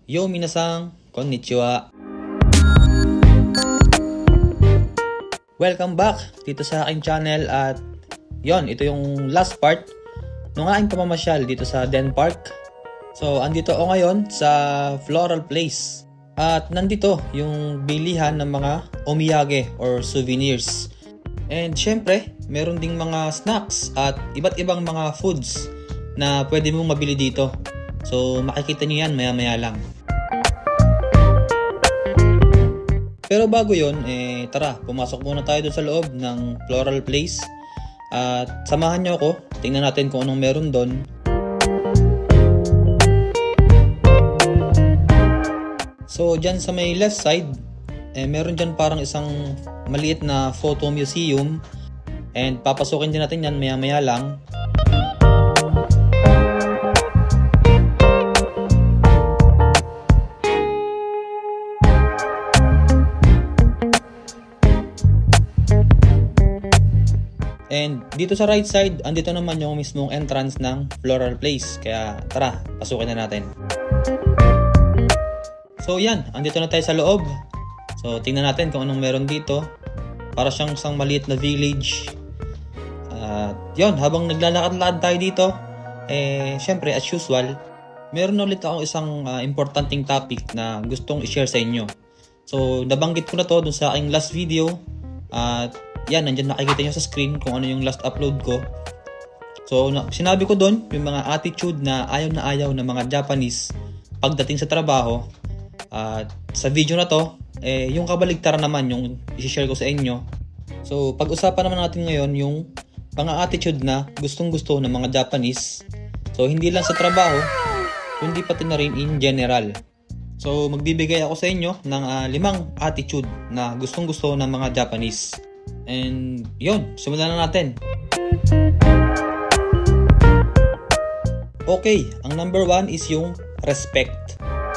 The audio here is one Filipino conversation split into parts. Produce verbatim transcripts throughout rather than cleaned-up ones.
Yo minasan, konnichiwa. Welcome back dito sa aking channel at yon, ito yung last part ng aking pamamasyal dito sa Den Park. So, andito ako ngayon sa Floral Place at nandito yung bilihan ng mga omiyage or souvenirs. And syempre, meron ding mga snacks at iba't ibang mga foods na pwede mong mabili dito. So, makikita niyo yan maya-maya lang. Pero bago yon, eh, tara, pumasok muna tayo dun sa loob ng Floral Place. At samahan nyo ako, tingnan natin kung anong meron doon. So, dyan sa may left side, eh, meron dyan parang isang maliit na photo museum. And papasukin din natin yan maya-maya lang. And dito sa right side, andito naman yung mismong entrance ng Floral Place. Kaya tara, pasukin na natin. So yan, andito na tayo sa loob. So tingnan natin kung anong meron dito. Para siyang isang maliit na village. At uh, yun, habang naglalakad-lakad tayo dito, eh syempre as usual, meron ulit akong isang uh, importanteng topic na gustong i-share sa inyo. So nabanggit ko na to dun sa aking last video. At uh, yan, nandyan nakikita nyo sa screen kung ano yung last upload ko. So, na, sinabi ko doon yung mga attitude na ayaw na ayaw ng mga Japanese pagdating sa trabaho. At uh, sa video na to, eh, yung kabaligtaran naman yung i-share ko sa inyo. So, pag-usapan naman natin ngayon yung mga attitude na gustong-gusto ng mga Japanese. So, hindi lang sa trabaho, kundi pati na rin in general. So, magbibigay ako sa inyo ng uh, limang attitude na gustong-gusto ng mga Japanese. And yun, simulan na natin. Okay, ang number one is yung respect.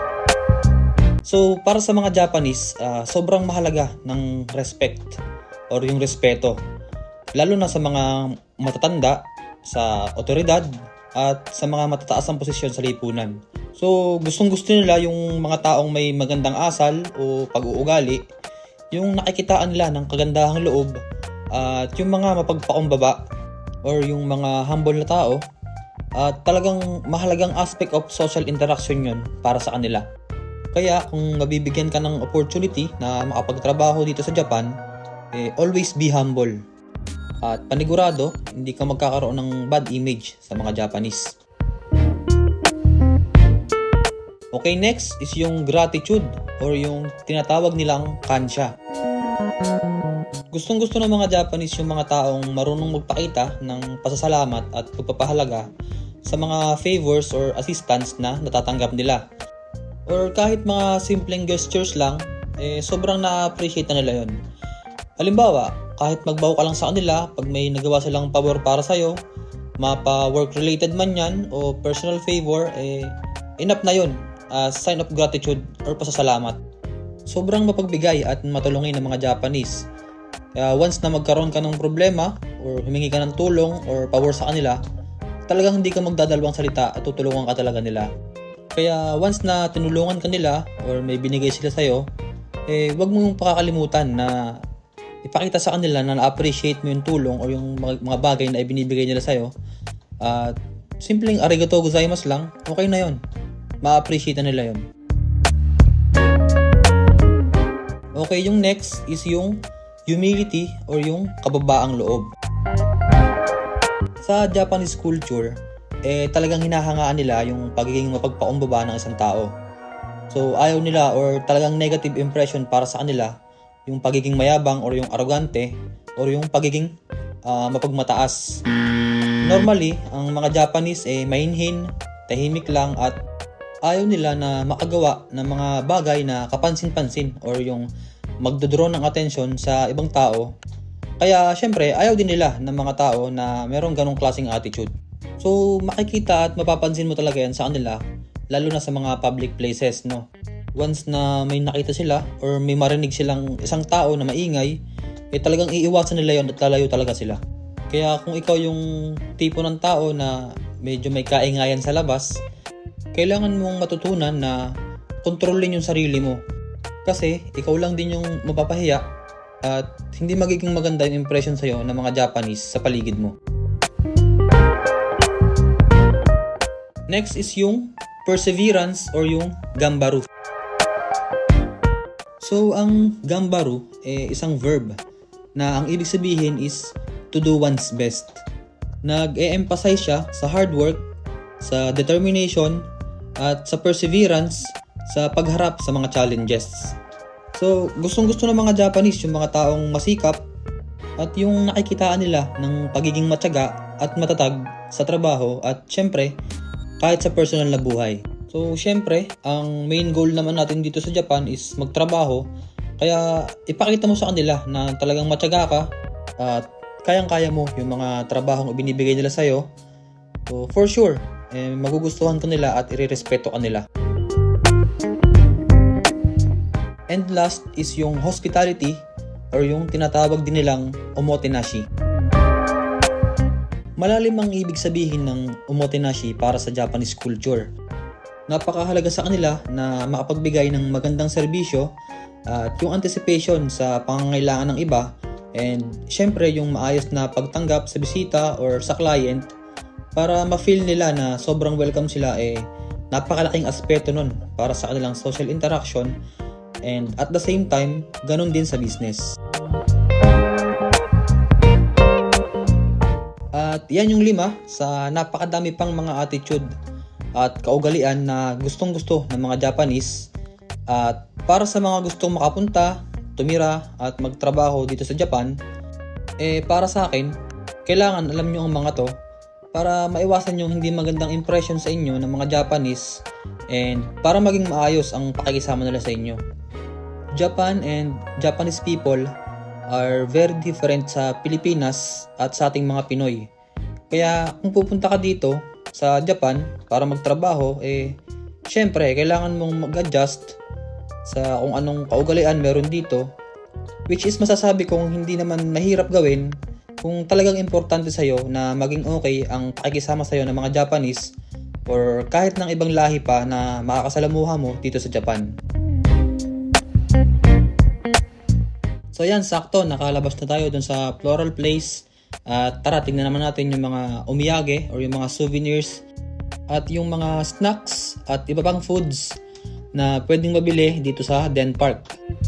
So, para sa mga Japanese, uh, sobrang mahalaga ng respect or yung respeto. Lalo na sa mga matatanda, sa otoridad, at sa mga matataas ang posisyon sa lipunan. So, gustong-gusto nila yung mga taong may magandang asal o pag-uugali, yung nakikitaan nila ng kagandahang loob, at yung mga mapagpakumbaba or yung mga humble na tao, at talagang mahalagang aspect of social interaction yun para sa kanila. Kaya kung mabibigyan ka ng opportunity na makapagtrabaho dito sa Japan, eh, always be humble. At panigurado, hindi ka magkakaroon ng bad image sa mga Japanese. Okay, next is yung gratitude or yung tinatawag nilang kansya. Gustong gusto ng mga Japanese yung mga taong marunong magpakita ng pasasalamat at pagpapahalaga sa mga favors or assistance na natatanggap nila. Or kahit mga simpleng gestures lang, eh, sobrang na-appreciate na nila yun. Halimbawa, kahit magbaw ka lang sa kanila pag may nagawa silang pabor para sa'yo, mapa work related man yan o personal favor, eh, enough na yun as sign of gratitude or pasasalamat. Sobrang mapagbigay at matulungin ng mga Japanese. Kaya once na magkaroon ka ng problema or humingi ka ng tulong or pabor sa kanila, talagang hindi ka magdadalawang salita at tutulungan ka talaga nila. Kaya once na tinulungan ka nila or may binigay sila sa'yo, eh wag mong pakakalimutan na ipakita sa kanila na na-appreciate mo yung tulong o yung mga bagay na ibinibigay nila sa'yo. At simpleng arigatou gozaimasu lang, okay na yon. Ma-appreciate na nila yon. Okay, yung next is yung humility or yung kababaang loob. Sa Japanese culture, eh talagang hinahangaan nila yung pagiging mapagpakumbaba ng isang tao. So ayaw nila or talagang negative impression para sa kanila yung pagiging mayabang or yung arrogante or yung pagiging uh, mapagmataas. Normally, ang mga Japanese eh mainhin, tahimik lang at ayaw nila na makagawa ng mga bagay na kapansin-pansin or yung magdodraw ng atensyon sa ibang tao. Kaya syempre ayaw din nila ng mga tao na merong ganong klaseng attitude. So makikita at mapapansin mo talaga yan sa kanila, lalo na sa mga public places, no? Once na may nakita sila or may marinig silang isang tao na maingay, eh talagang iiwasan nila yon at lalayo talaga sila. Kaya kung ikaw yung tipo ng tao na medyo may kaingayan sa labas, kailangan mong matutunan na kontrolin yung sarili mo. Kasi ikaw lang din yung mapapahiya at hindi magiging maganda yung impression sa'yo ng mga Japanese sa paligid mo. Next is yung perseverance or yung gambaru. So, ang gambaru ay eh, isang verb na ang ibig sabihin is to do one's best. Nag-e-emphasize siya sa hard work, sa determination, at sa perseverance sa pagharap sa mga challenges. So, gustong-gusto ng mga Japanese yung mga taong masikap at yung nakikitaan nila ng pagiging matyaga at matatag sa trabaho at syempre, kahit sa personal na buhay. So, syempre, ang main goal naman natin dito sa Japan is magtrabaho. Kaya, ipakita mo sa kanila na talagang matyaga ka at kayang-kaya mo yung mga trabahong ibinibigay nila sa'yo. So, for sure, eh, magugustuhan ka nila at irerespeto ka nila. And last is yung hospitality or yung tinatawag din nilang omotenashi. Malalim ang ibig sabihin ng omotenashi para sa Japanese culture. Napakahalaga sa kanila na makapagbigay ng magandang serbisyo at yung anticipation sa pangangailangan ng iba and syempre yung maayos na pagtanggap sa bisita or sa client para ma-feel nila na sobrang welcome sila eh napakalaking aspeto nun para sa kanilang social interaction. And at the same time, ganun din sa business. At yan yung lima sa napakadami pang mga attitude at kaugalian na gustong-gusto ng mga Japanese. At para sa mga gustong makapunta, tumira at magtrabaho dito sa Japan, eh para sa akin, kailangan alam nyo ang mga to para maiwasan yung hindi magandang impression sa inyo ng mga Japanese and para maging maayos ang pakikisama nila sa inyo. Japan and Japanese people are very different sa Pilipinas at sa ating mga Pinoy. Kaya kung pupunta ka dito sa Japan para magtrabaho, eh syempre kailangan mong mag-adjust sa kung anong kaugalian meron dito, which is masasabi kong hindi naman mahirap gawin kung talagang importante sa'yo na maging okay ang pakikisama sa'yo ng mga Japanese or kahit ng ibang lahi pa na makakasalamuha mo dito sa Japan. So yan, sakto, nakalabas na tayo dun sa Floral Place. At tara, tignan naman natin yung mga omiyage or yung mga souvenirs at yung mga snacks at iba pang foods na pwedeng mabili dito sa Den Park.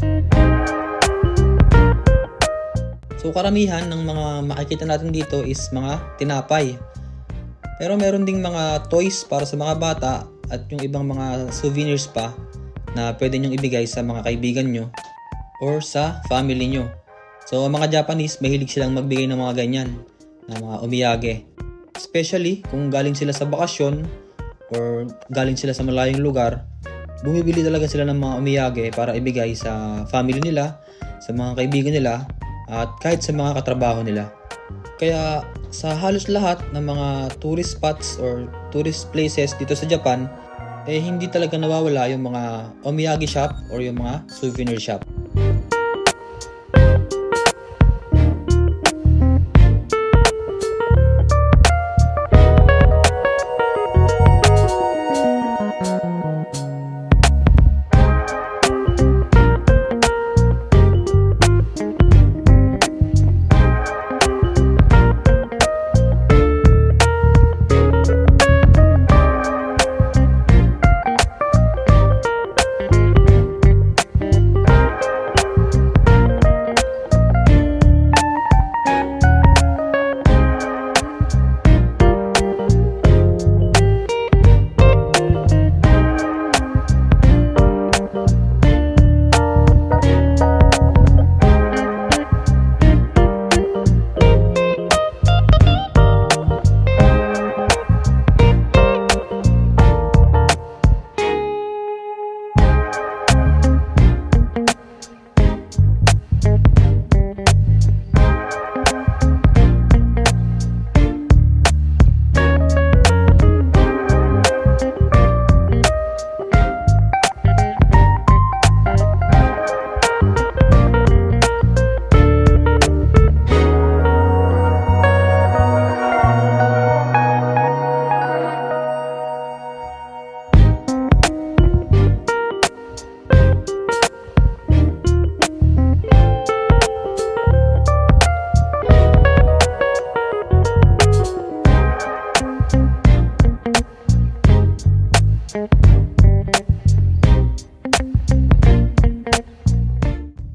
So karamihan ng mga makikita natin dito is mga tinapay. Pero meron ding mga toys para sa mga bata at yung ibang mga souvenirs pa na pwede nyong ibigay sa mga kaibigan nyo or sa family nyo. So, ang mga Japanese, mahilig silang magbigay ng mga ganyan, ng mga omiyage. Especially kung galing sila sa bakasyon or galing sila sa malayong lugar, bumibili talaga sila ng mga omiyage para ibigay sa family nila, sa mga kaibigan nila, at kahit sa mga katrabaho nila. Kaya sa halos lahat ng mga tourist spots or tourist places dito sa Japan, eh hindi talaga nawawala yung mga omiyage shop or yung mga souvenir shop.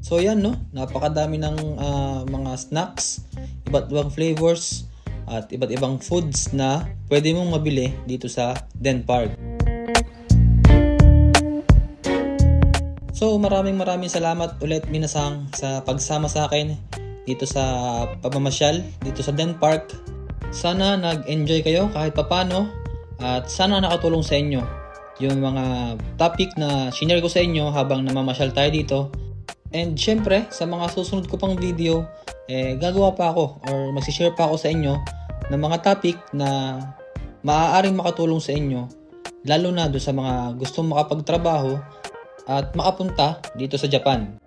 So yan no, napakadami ng uh, mga snacks, iba't ibang flavors at iba't ibang foods na pwede mong mabili dito sa Den Park. So maraming maraming salamat ulit minasang sa pagsama sa akin dito sa pamamasyal dito sa Den Park. Sana nag-enjoy kayo kahit papano at sana nakatulong sa inyo yung mga topic na shinare ko sa inyo habang namamasyal tayo dito. And syempre sa mga susunod ko pang video, eh, gagawa pa ako or magsishare pa ako sa inyo ng mga topic na maaaring makatulong sa inyo, lalo na do sa mga gustong makapagtrabaho at makapunta dito sa Japan.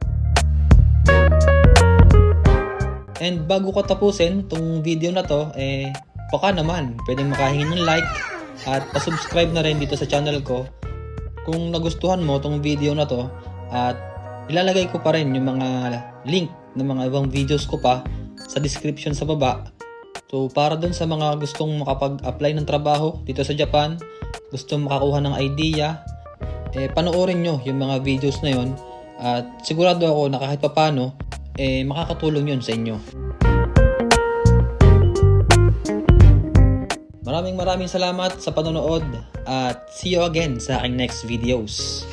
And bago ko tapusin tong video na to, eh, baka naman pwedeng makahingi ng like at pasubscribe na rin dito sa channel ko kung nagustuhan mo tong video na to, at ilalagay ko pa rin yung mga link ng mga ibang videos ko pa sa description sa baba. So para dun sa mga gustong makapag-apply ng trabaho dito sa Japan, gustong makakuha ng idea, eh panoorin nyo yung mga videos na yon at sigurado ako na kahit papano eh makakatulong yun sa inyo. Maraming maraming salamat sa panonood at see you again sa aking next videos.